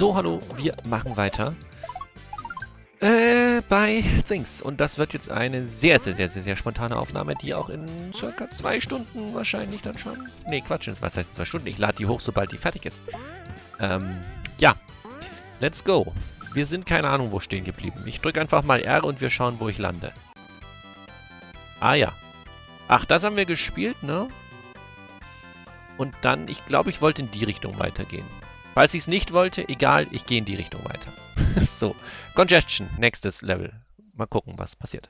So, hallo, wir machen weiter. Bei Things. Und das wird jetzt eine sehr, sehr, sehr, sehr, sehr spontane Aufnahme, die auch in circa 2 Stunden wahrscheinlich dann schon... Nee, Quatsch, was heißt 2 Stunden? Ich lade die hoch, sobald die fertig ist. Ja. Let's go. Wir sind keine Ahnung, wo stehen geblieben. Ich drücke einfach mal R und wir schauen, wo ich lande. Ah ja. Ach, das haben wir gespielt, ne? Und dann, ich glaube, ich wollte in die Richtung weitergehen. Falls ich es nicht wollte, egal, ich gehe in die Richtung weiter. So, Congestion, nächstes Level. Mal gucken, was passiert.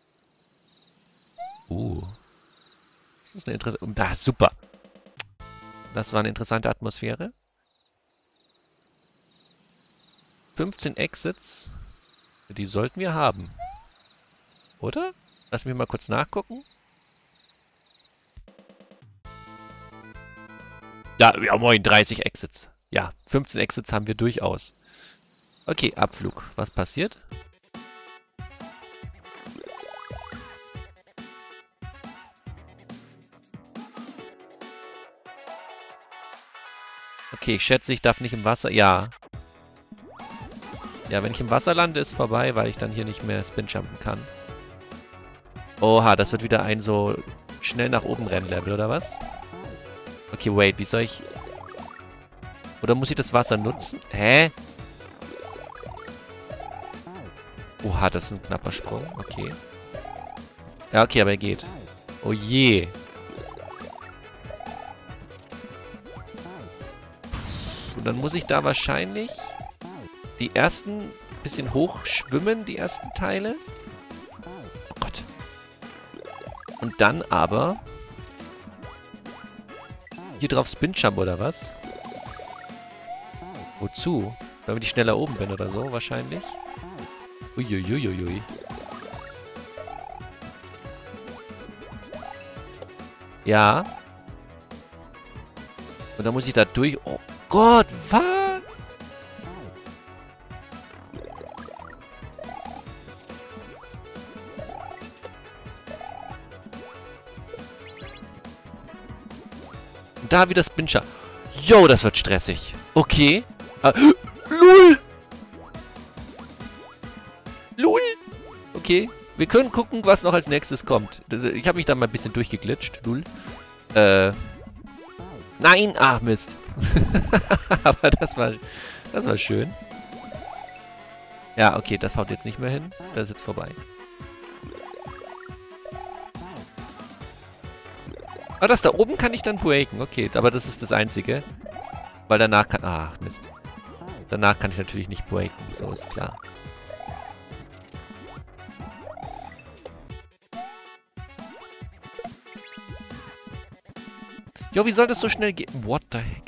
Das ist eine interessante... Ah, super. Das war eine interessante Atmosphäre. 15 Exits. Die sollten wir haben. Oder? Lass mich mal kurz nachgucken. Ja, moin, 30 Exits. Ja, 15 Exits haben wir durchaus. Okay, Abflug. Was passiert? Okay, ich schätze, ich darf nicht im Wasser... Ja. Ja, wenn ich im Wasser lande, ist vorbei, weil ich dann hier nicht mehr Spin-Jumpen kann. Oha, das wird wieder ein so schnell nach oben rennen Level, oder was? Okay, wait, wie soll ich... Oder muss ich das Wasser nutzen? Hä? Oha, das ist ein knapper Sprung. Okay. Ja, okay, aber er geht. Oh je. Und dann muss ich da wahrscheinlich die ersten bisschen hoch schwimmen, die ersten Teile. Oh Gott. Und dann aber hier drauf Spin-Jump oder was? Wozu? Damit ich schneller oben bin oder so, wahrscheinlich. Uiuiuiui. Ja. Und dann muss ich da durch... Oh Gott, was? Und da wieder Spincher. Yo, das wird stressig. Okay. LOL! LOL! Okay. Wir können gucken, was noch als nächstes kommt. Ich habe mich da mal ein bisschen durchgeglitscht. LOL. Nein! Ah, Mist. Aber das war schön. Ja, okay, das haut jetzt nicht mehr hin. Das ist jetzt vorbei. Ah, das da oben kann ich dann breaken. Okay, aber das ist das Einzige. Weil danach kann... Ah, Mist. Danach kann ich natürlich nicht breaken. So, ist klar. Jo, wie soll das so schnell gehen? What the heck?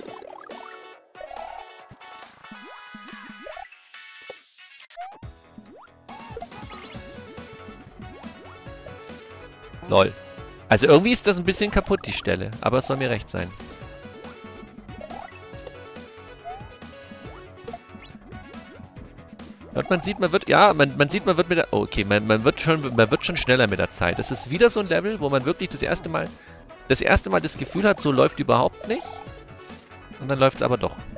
Lol. Also irgendwie ist das ein bisschen kaputt, die Stelle. Aber es soll mir recht sein. Und man sieht, man wird... Ja, man sieht, man wird mit der... Oh, okay, man wird schon schneller mit der Zeit. Es ist wieder so ein Level, wo man wirklich das erste Mal das Gefühl hat, so läuft überhaupt nicht. Und dann läuft es aber doch.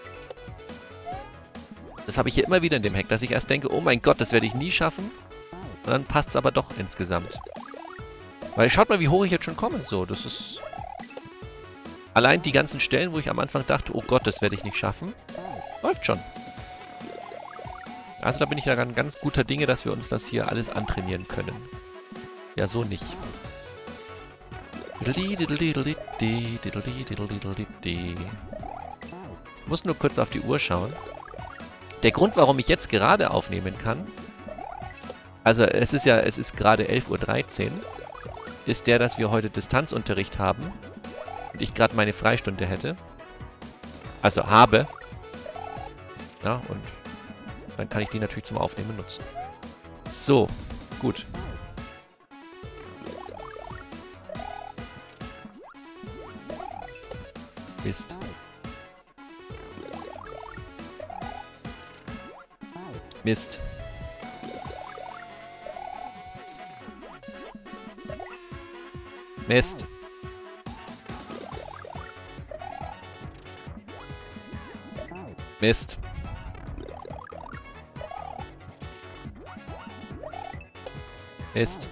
Das habe ich hier immer wieder in dem Hack, dass ich erst denke, oh mein Gott, das werde ich nie schaffen. Und dann passt es aber doch insgesamt. Weil schaut mal, wie hoch ich jetzt schon komme. So, das ist... Allein die ganzen Stellen, wo ich am Anfang dachte, oh Gott, das werde ich nicht schaffen. Läuft schon. Also da bin ich ja ganz guter Dinge, dass wir uns das hier alles antrainieren können. Ja, so nicht. Ich muss nur kurz auf die Uhr schauen. Der Grund, warum ich jetzt gerade aufnehmen kann, also es ist gerade 11:13 Uhr, ist der, dass wir heute Distanzunterricht haben und ich gerade meine Freistunde hätte. Also habe. Ja, und dann kann ich die natürlich zum Aufnehmen nutzen. So, gut. Mist. Mist. Mist. Mist. Mist.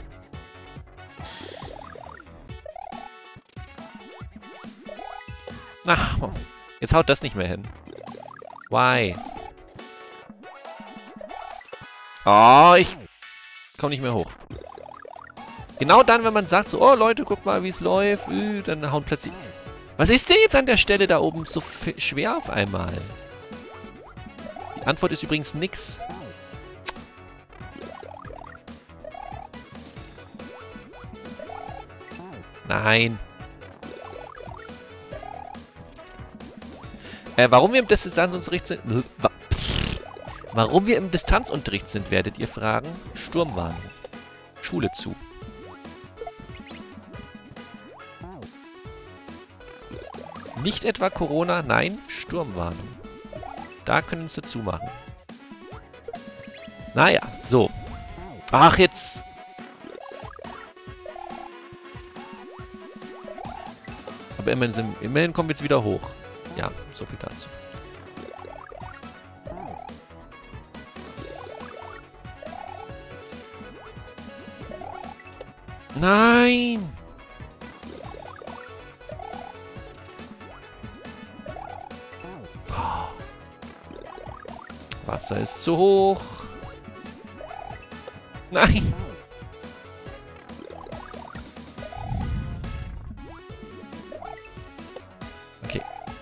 Ach, jetzt haut das nicht mehr hin. Why? Oh, ich komme nicht mehr hoch. Genau dann, wenn man sagt so, oh Leute, guck mal, wie es läuft, dann hauen plötzlich... Was ist denn jetzt an der Stelle da oben so schwer auf einmal? Die Antwort ist übrigens nix. Nein. Warum wir im Distanzunterricht sind... Warum wir im Distanzunterricht sind, werdet ihr fragen? Sturmwarnung. Schule zu. Nicht etwa Corona, nein, Sturmwarnung. Da können sie zumachen. Naja, so. Ach, jetzt... Aber immerhin kommen wir jetzt wieder hoch. Ja, so viel dazu. Nein! Wasser ist zu hoch. Nein! Okay.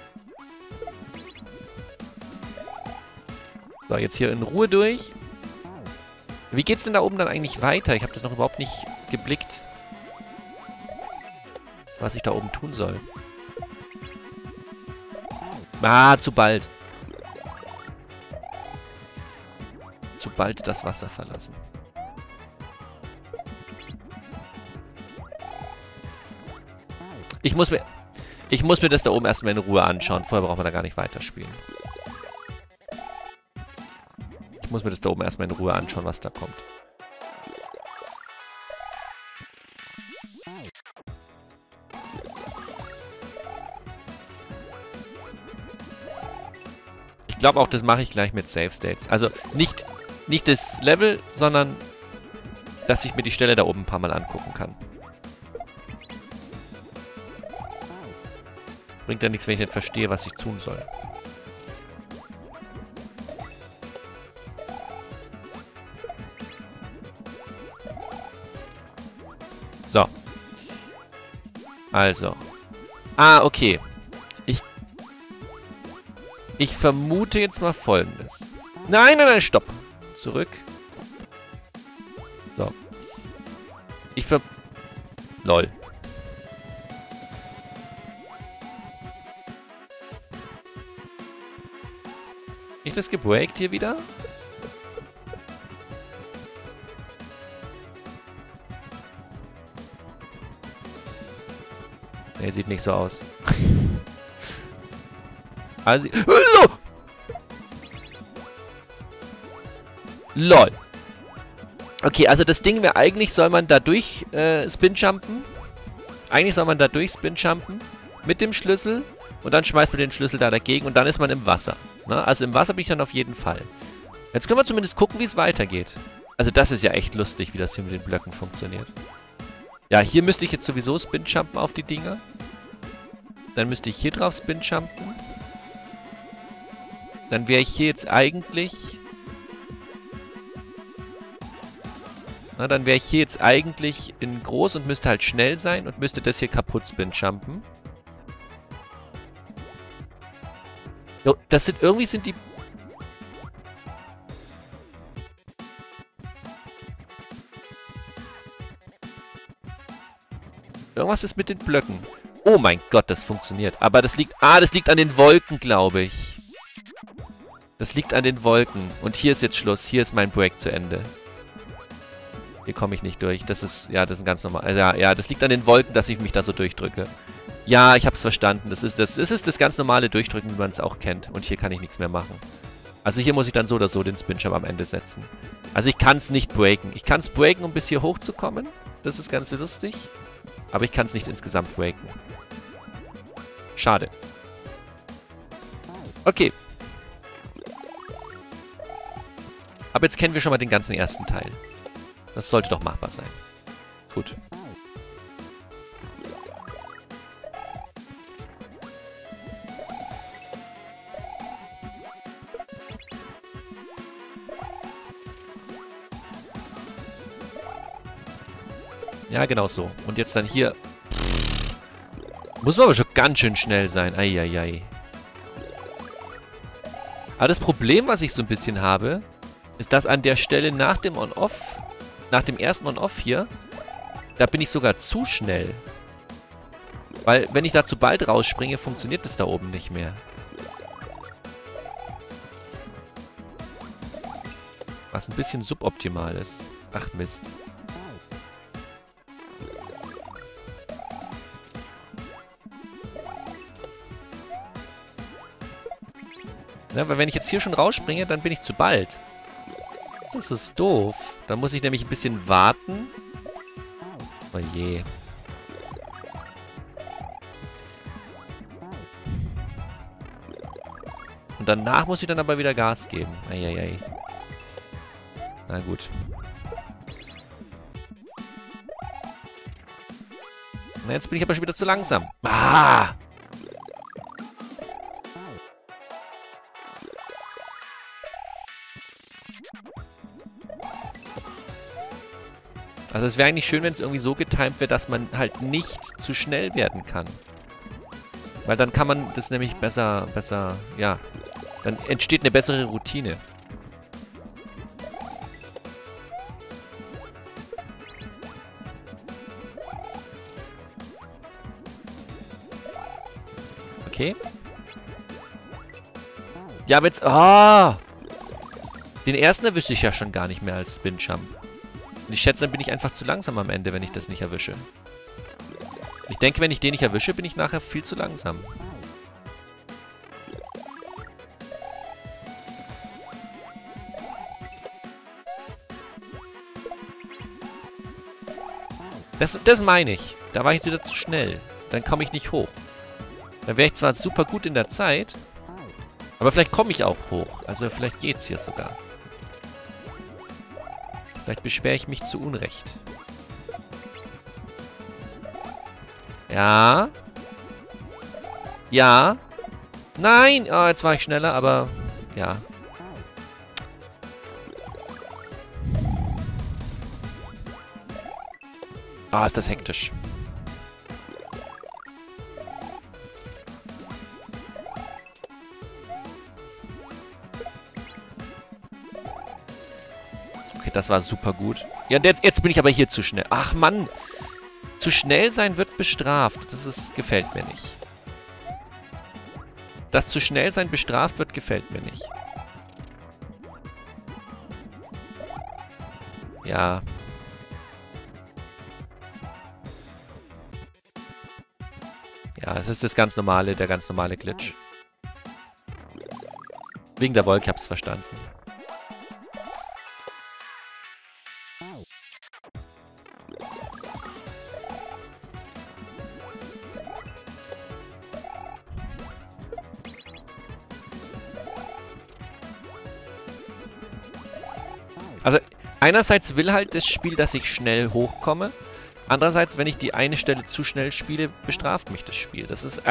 So, jetzt hier in Ruhe durch. Wie geht's denn da oben dann eigentlich weiter? Ich habe das noch überhaupt nicht geblickt, was ich da oben tun soll. Ah, zu bald. Zu bald das Wasser verlassen. Ich muss mir das da oben erstmal in Ruhe anschauen. Vorher brauchen wir da gar nicht weiterspielen. Ich muss mir das da oben erstmal in Ruhe anschauen, was da kommt. Ich glaube auch, das mache ich gleich mit Save States. Also nicht das Level, sondern dass ich mir die Stelle da oben ein paar Mal angucken kann. Bringt ja nichts, wenn ich nicht verstehe, was ich tun soll. So. Also. Ah, okay. Ich vermute jetzt mal Folgendes. Nein, nein, nein, stopp. Zurück. So. Lol. Nicht das gebreakt hier wieder? Nee, sieht nicht so aus. Also... LOL. Okay, also das Ding wäre, eigentlich soll man da durch Spin-Jumpen. Eigentlich soll man da durch Spin-Jumpen mit dem Schlüssel und dann schmeißt man den Schlüssel da dagegen und dann ist man im Wasser. Ne? Also im Wasser bin ich dann auf jeden Fall. Jetzt können wir zumindest gucken, wie es weitergeht. Also das ist ja echt lustig, wie das hier mit den Blöcken funktioniert. Ja, hier müsste ich jetzt sowieso Spin-Jumpen auf die Dinger. Dann müsste ich hier drauf Spin-Jumpen. Dann wäre ich hier jetzt eigentlich... Na, dann wäre ich hier jetzt eigentlich in groß und müsste halt schnell sein und müsste das hier kaputt Spin-Jumpen. Jo, das sind... Irgendwie sind die... Irgendwas ist mit den Blöcken. Oh mein Gott, das funktioniert. Aber das liegt... Ah, das liegt an den Wolken, glaube ich. Das liegt an den Wolken. Und hier ist jetzt Schluss. Hier ist mein Break zu Ende. Hier komme ich nicht durch. Das ist... Ja, das ist ein ganz normal... Ja, das liegt an den Wolken, dass ich mich da so durchdrücke. Ja, ich habe es verstanden. Das ist das ganz normale Durchdrücken, wie man es auch kennt. Und hier kann ich nichts mehr machen. Also hier muss ich dann so oder so den Spin-Jump am Ende setzen. Also ich kann es nicht breaken. Ich kann es breaken, um bis hier hochzukommen. Das ist ganz lustig. Aber ich kann es nicht insgesamt breaken. Schade. Okay. aber jetzt kennen wir schon mal den ganzen ersten Teil. Das sollte doch machbar sein. Gut. Ja, genau so. Und jetzt dann hier. Muss man aber schon ganz schön schnell sein. Eieiei. Aber das Problem, was ich so ein bisschen habe, ist, dass an der Stelle nach dem On-Off, nach dem ersten On-Off hier, da bin ich sogar zu schnell. Weil, wenn ich da zu bald rausspringe, funktioniert das da oben nicht mehr. Was ein bisschen suboptimal ist. Ach Mist. Ja, weil wenn ich jetzt hier schon rausspringe, dann bin ich zu bald. Das ist doof. Dann muss ich nämlich ein bisschen warten. Oh je. Und danach muss ich dann aber wieder Gas geben. Eieiei. Na gut. Na, jetzt bin ich aber schon wieder zu langsam. Ah! Also es wäre eigentlich schön, wenn es irgendwie so getimt wäre, dass man halt nicht zu schnell werden kann. Weil dann kann man das nämlich besser, ja. Dann entsteht eine bessere Routine. Okay. Ja, aber jetzt... Ah! Den ersten erwische ich ja schon gar nicht mehr als Spin-Jump. Und ich schätze, dann bin ich einfach zu langsam am Ende, wenn ich das nicht erwische. Ich denke, wenn ich den nicht erwische, bin ich nachher viel zu langsam. Das meine ich. Da war ich jetzt wieder zu schnell. Dann komme ich nicht hoch. Dann wäre ich zwar super gut in der Zeit, aber vielleicht komme ich auch hoch. Also vielleicht geht's hier sogar. Vielleicht beschwere ich mich zu Unrecht. Ja. Ja. Nein! Oh, jetzt war ich schneller, aber... Ja. Ah, ist das hektisch. Okay, das war super gut. Ja, jetzt bin ich aber hier zu schnell. Ach, Mann. Zu schnell sein wird bestraft. Gefällt mir nicht. Das zu schnell sein bestraft wird, gefällt mir nicht. Ja. Ja, das ist der ganz normale Glitch. Wegen der Wolke, ich hab's verstanden. Also, einerseits will halt das Spiel, dass ich schnell hochkomme. Andererseits, wenn ich die eine Stelle zu schnell spiele, bestraft mich das Spiel. Das ist...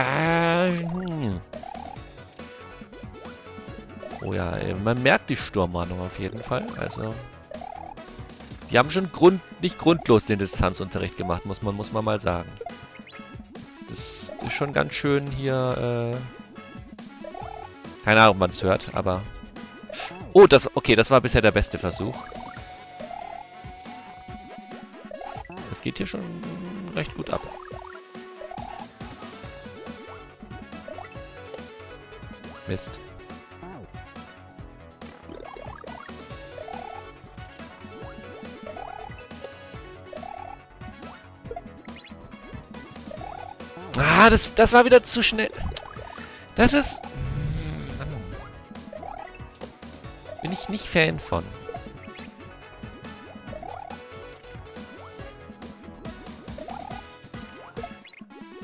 Oh ja, man merkt die Sturmwarnung auf jeden Fall. Also... Die haben schon nicht grundlos den Distanzunterricht gemacht, muss man mal sagen. Das ist schon ganz schön hier... Keine Ahnung, ob man es hört, aber... Oh, okay, das war bisher der beste Versuch. Das geht hier schon recht gut ab. Mist. Ah, das war wieder zu schnell. Das ist... Bin ich nicht Fan von.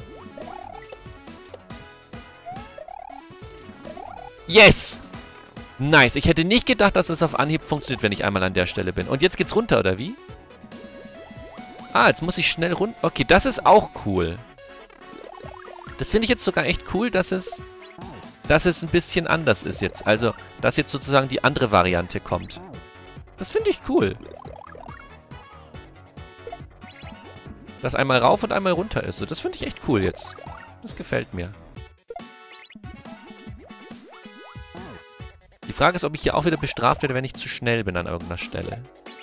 Yes! Nice. Ich hätte nicht gedacht, dass es auf Anhieb funktioniert, wenn ich einmal an der Stelle bin. Und jetzt geht's runter, oder wie? Ah, jetzt muss ich schnell runter. Okay, das ist auch cool. Das finde ich jetzt sogar echt cool, dass es ein bisschen anders ist jetzt. Also, dass jetzt sozusagen die andere Variante kommt. Das finde ich cool. Dass einmal rauf und einmal runter ist. So, das finde ich echt cool jetzt. Das gefällt mir. Die Frage ist, ob ich hier auch wieder bestraft werde, wenn ich zu schnell bin an irgendeiner Stelle.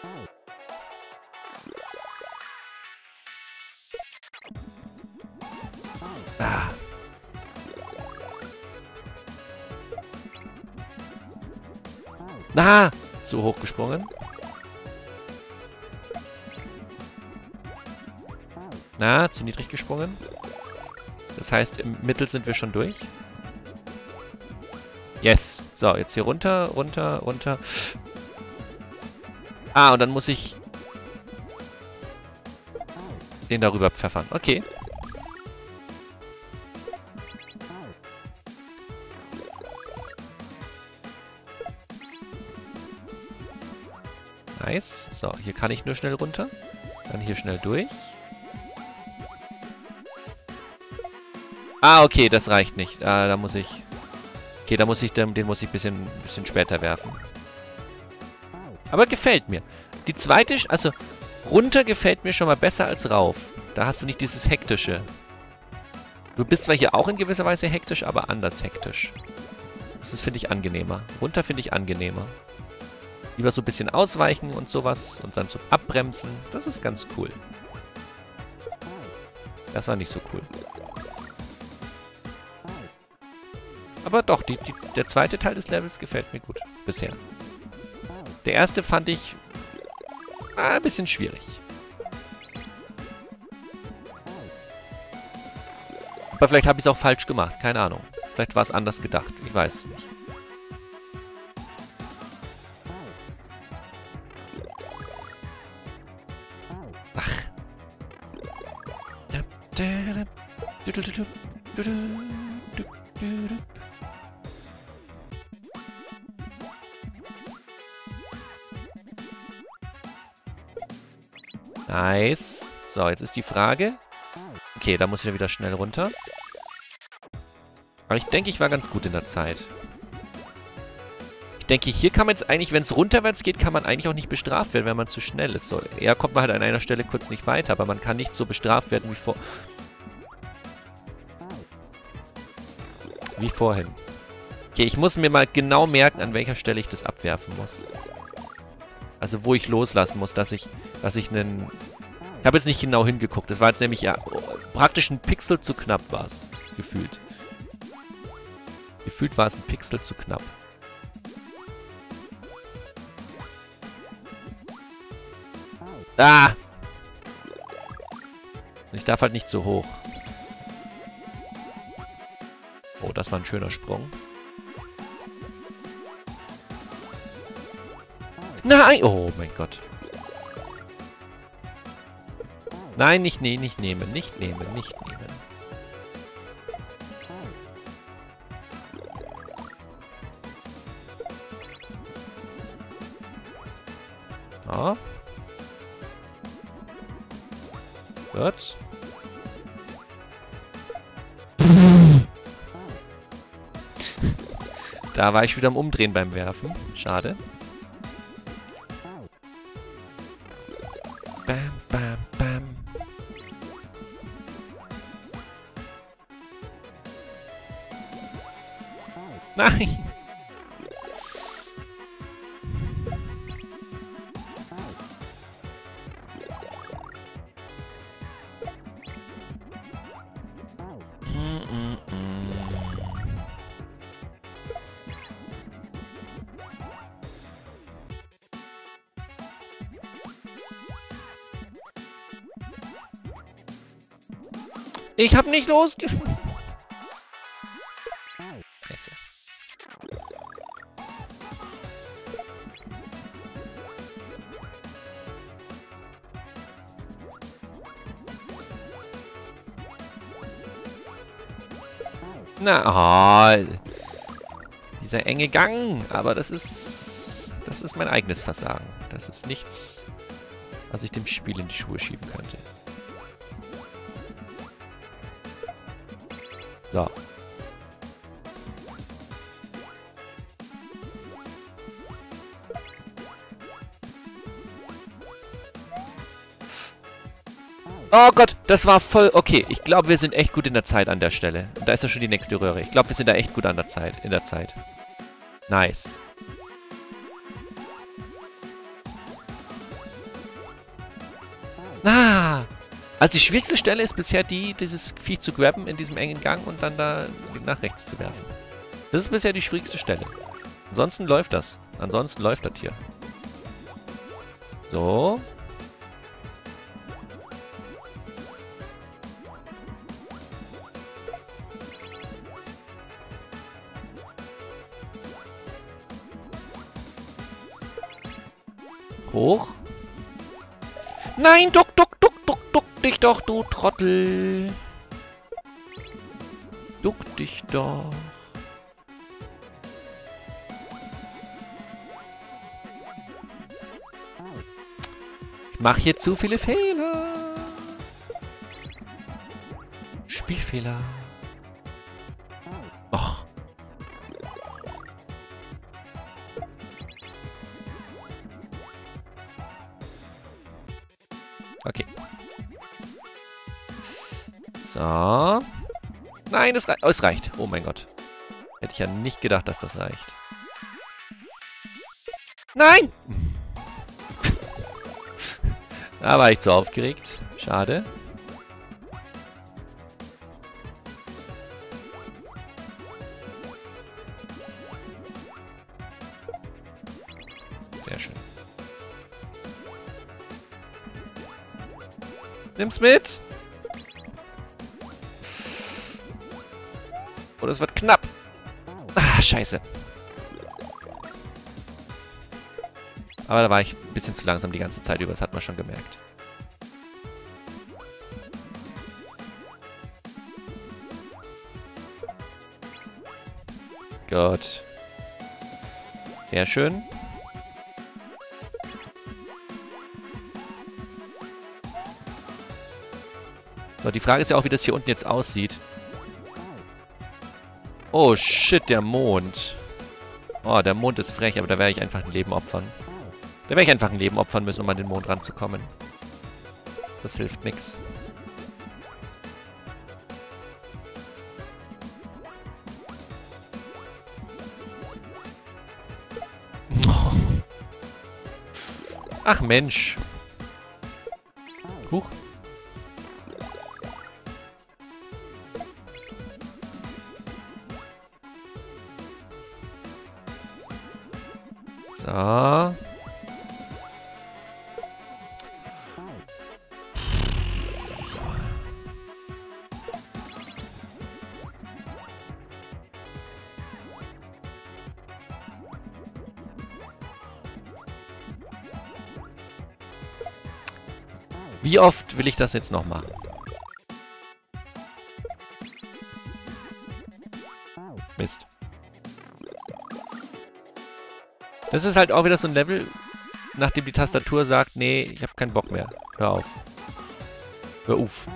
Ah. Na, zu hoch gesprungen. Na, zu niedrig gesprungen. Das heißt, im Mittel sind wir schon durch. Yes. So, jetzt hier runter, runter, runter. Ah, und dann muss ich den darüber pfeffern. Okay. Nice. So, hier kann ich nur schnell runter. Dann hier schnell durch. Ah, okay, das reicht nicht. Da muss ich... Okay, den muss ich ein bisschen später werfen. Aber gefällt mir. Die zweite, also runter gefällt mir schon mal besser als rauf. Da hast du nicht dieses Hektische. Du bist zwar hier auch in gewisser Weise hektisch, aber anders hektisch. Das ist, finde ich, angenehmer. Runter finde ich angenehmer. Lieber so ein bisschen ausweichen und sowas und dann so abbremsen. Das ist ganz cool. Das war nicht so cool. Aber doch, der zweite Teil des Levels gefällt mir gut. Bisher. Der erste fand ich ein bisschen schwierig. Aber vielleicht habe ich es auch falsch gemacht. Keine Ahnung. Vielleicht war es anders gedacht. Ich weiß es nicht. Ach. Nice. So, jetzt ist die Frage. Okay, da muss ich wieder schnell runter. Aber ich denke, ich war ganz gut in der Zeit. Ich denke, hier kann man jetzt eigentlich, wenn es runterwärts geht, kann man eigentlich auch nicht bestraft werden, wenn man zu schnell ist. So, eher kommt man halt an einer Stelle kurz nicht weiter, aber man kann nicht so bestraft werden wie vorhin. Okay, ich muss mir mal genau merken, an welcher Stelle ich das abwerfen muss. Also wo ich loslassen muss, dass ich einen... Ich habe jetzt nicht genau hingeguckt. Das war jetzt nämlich ja praktisch ein Pixel zu knapp war es. Gefühlt. Gefühlt war es ein Pixel zu knapp. Ah! Ich darf halt nicht so hoch. Oh, das war ein schöner Sprung. Nein! Oh mein Gott. Nein, nicht nehmen, nicht nehmen, nicht nehmen, nicht nehmen. Ah. Gut. Da war ich wieder am Umdrehen beim Werfen. Schade. Bam, bam, bam. Nein! Ich hab nicht losge... Scheiße. Na, oh. Dieser enge Gang. Aber das ist mein eigenes Versagen. Das ist nichts, was ich dem Spiel in die Schuhe schieben könnte. So. Oh Gott, das war voll... Okay, ich glaube, wir sind echt gut in der Zeit an der Stelle. Und da ist ja schon die nächste Röhre. Ich glaube, wir sind da echt gut an der Zeit. In der Zeit. Nice. Ah! Also die schwierigste Stelle ist bisher die, dieses Viech zu grabben in diesem engen Gang und dann da nach rechts zu werfen. Das ist bisher die schwierigste Stelle. Ansonsten läuft das. Ansonsten läuft das hier. So. Hoch. Nein, duck dich doch, du Trottel. Duck dich doch. Ich mache hier zu viele Fehler. Spielfehler. Och. Okay. So. Nein, es reicht. Oh mein Gott. Hätte ich ja nicht gedacht, dass das reicht. Nein! Da war ich zu aufgeregt. Schade. Sehr schön. Nimm's mit! Oder es wird knapp. Ah, scheiße. Aber da war ich ein bisschen zu langsam die ganze Zeit über. Das hat man schon gemerkt. Gut. Sehr schön. So, die Frage ist ja auch, wie das hier unten jetzt aussieht. Oh, shit, der Mond. Oh, der Mond ist frech, aber da werde ich einfach ein Leben opfern. Da werde ich einfach ein Leben opfern müssen, um an den Mond ranzukommen. Das hilft nix. Oh. Ach Mensch. Huch. So. Wie oft will ich das jetzt noch machen? Mist. Das ist halt auch wieder so ein Level, nachdem die Tastatur sagt, nee, ich habe keinen Bock mehr. Hör auf. Hör auf.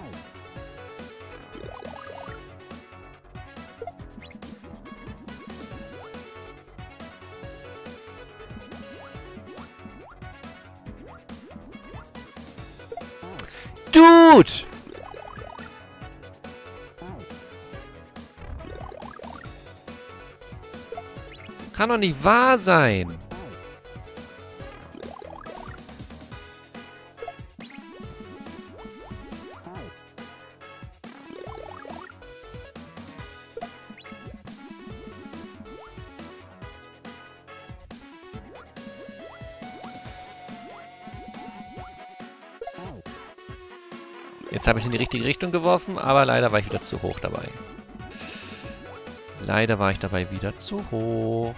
Dude! Kann doch nicht wahr sein. Jetzt habe ich es in die richtige Richtung geworfen, aber leider war ich wieder zu hoch dabei. Leider war ich dabei wieder zu hoch.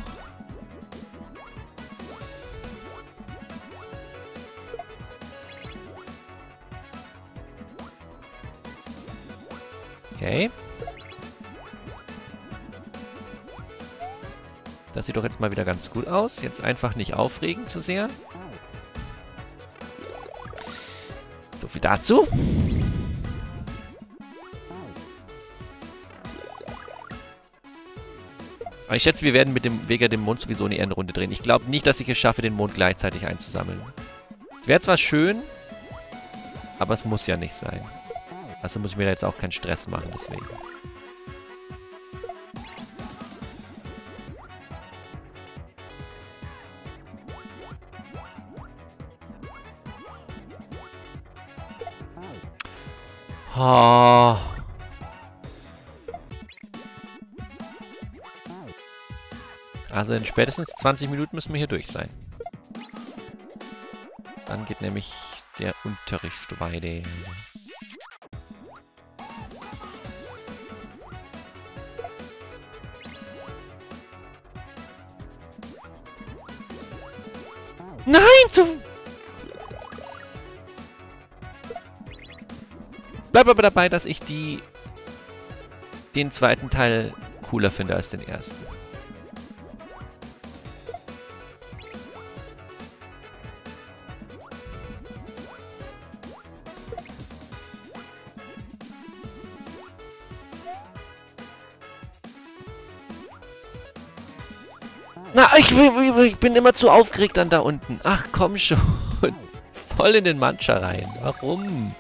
Okay. Das sieht doch jetzt mal wieder ganz gut aus. Jetzt einfach nicht aufregen zu sehr. So viel dazu. Aber ich schätze, wir werden mit dem Vega dem Mond sowieso eine Runde drehen. Ich glaube nicht, dass ich es schaffe, den Mond gleichzeitig einzusammeln. Es wäre zwar schön, aber es muss ja nicht sein. Also muss ich mir da jetzt auch keinen Stress machen, deswegen. Oh. Also in spätestens 20 Minuten müssen wir hier durch sein. Dann geht nämlich der Unterricht weiter. Nein, Bleib aber dabei, dass ich den zweiten Teil cooler finde als den ersten. Na, ich bin immer zu aufgeregt dann da unten. Ach, komm schon. Voll in den Mancha rein. Warum?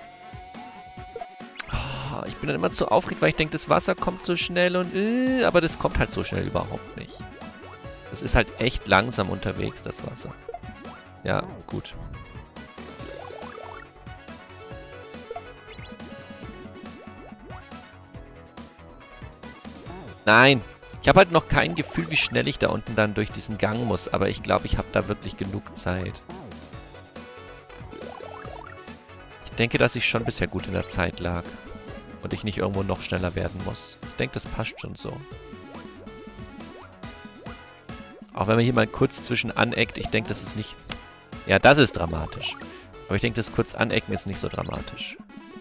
Oh, ich bin dann immer zu aufgeregt, weil ich denke, das Wasser kommt so schnell und... aber das kommt halt so schnell überhaupt nicht. Das ist halt echt langsam unterwegs, das Wasser. Ja, gut. Nein! Ich habe halt noch kein Gefühl, wie schnell ich da unten dann durch diesen Gang muss, aber ich glaube, ich habe da wirklich genug Zeit. Ich denke, dass ich schon bisher gut in der Zeit lag und ich nicht irgendwo noch schneller werden muss. Ich denke, das passt schon so. Auch wenn man hier mal kurz zwischen aneckt, ich denke, das ist nicht... Ja, das ist dramatisch. Aber ich denke, das kurz anecken ist nicht so dramatisch.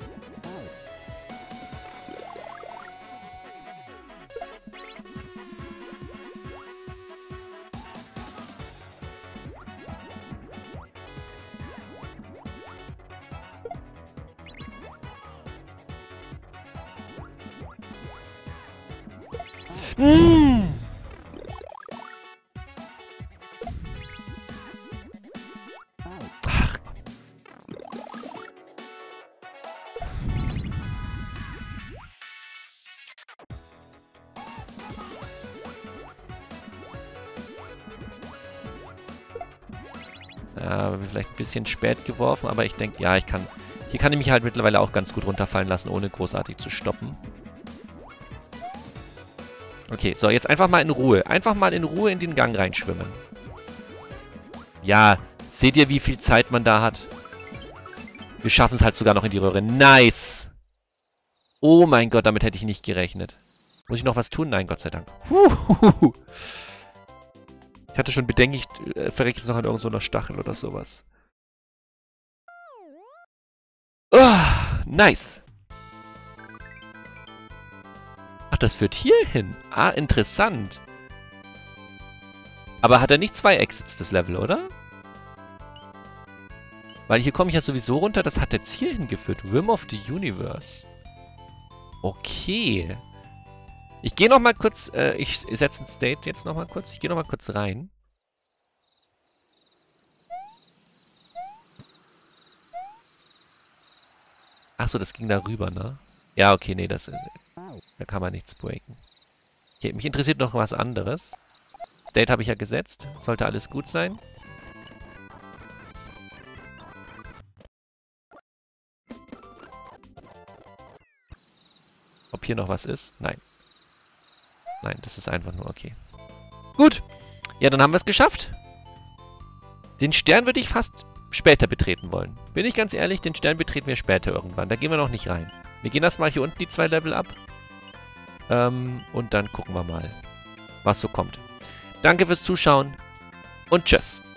Ach. Ja, vielleicht ein bisschen spät geworfen, aber ich denke, ja, ich kann... Hier kann ich mich halt mittlerweile auch ganz gut runterfallen lassen, ohne großartig zu stoppen. Okay, so, jetzt einfach mal in Ruhe. Einfach mal in Ruhe in den Gang reinschwimmen. Ja, seht ihr, wie viel Zeit man da hat? Wir schaffen es halt sogar noch in die Röhre. Nice! Oh mein Gott, damit hätte ich nicht gerechnet. Muss ich noch was tun? Nein, Gott sei Dank. Ich hatte schon Bedenken, ich verrecke jetzt noch an irgendeiner Stachel oder sowas. Oh, nice! Ach, das führt hier hin. Ah, interessant. Aber hat er nicht 2 Exits, das Level, oder? Weil hier komme ich ja sowieso runter. Das hat jetzt hier hingeführt. Rim of the Universe. Okay. Ich gehe nochmal kurz... ich setze ein State jetzt nochmal kurz. Ich gehe nochmal kurz rein. Achso, das ging da rüber, ne? Ja, okay, nee, das... Da kann man nichts breaken. Okay, mich interessiert noch was anderes. State habe ich ja gesetzt. Sollte alles gut sein. Ob hier noch was ist? Nein. Nein, das ist einfach nur okay. Gut. Ja, dann haben wir es geschafft. Den Stern würde ich fast später betreten wollen. Bin ich ganz ehrlich, den Stern betreten wir später irgendwann. Da gehen wir noch nicht rein. Wir gehen erstmal hier unten die 2 Level ab. Und dann gucken wir mal, was so kommt. Danke fürs Zuschauen und tschüss.